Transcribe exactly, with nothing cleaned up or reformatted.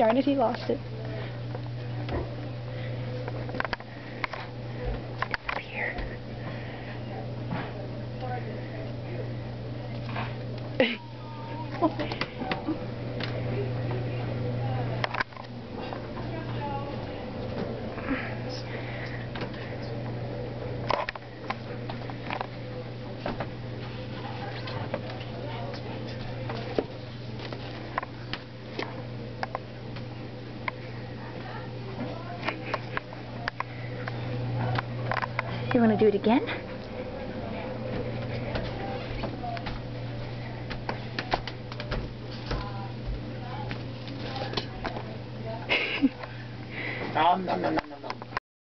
Darn it, he lost it. It's up here. You want to do it again? Nom nom nom nom.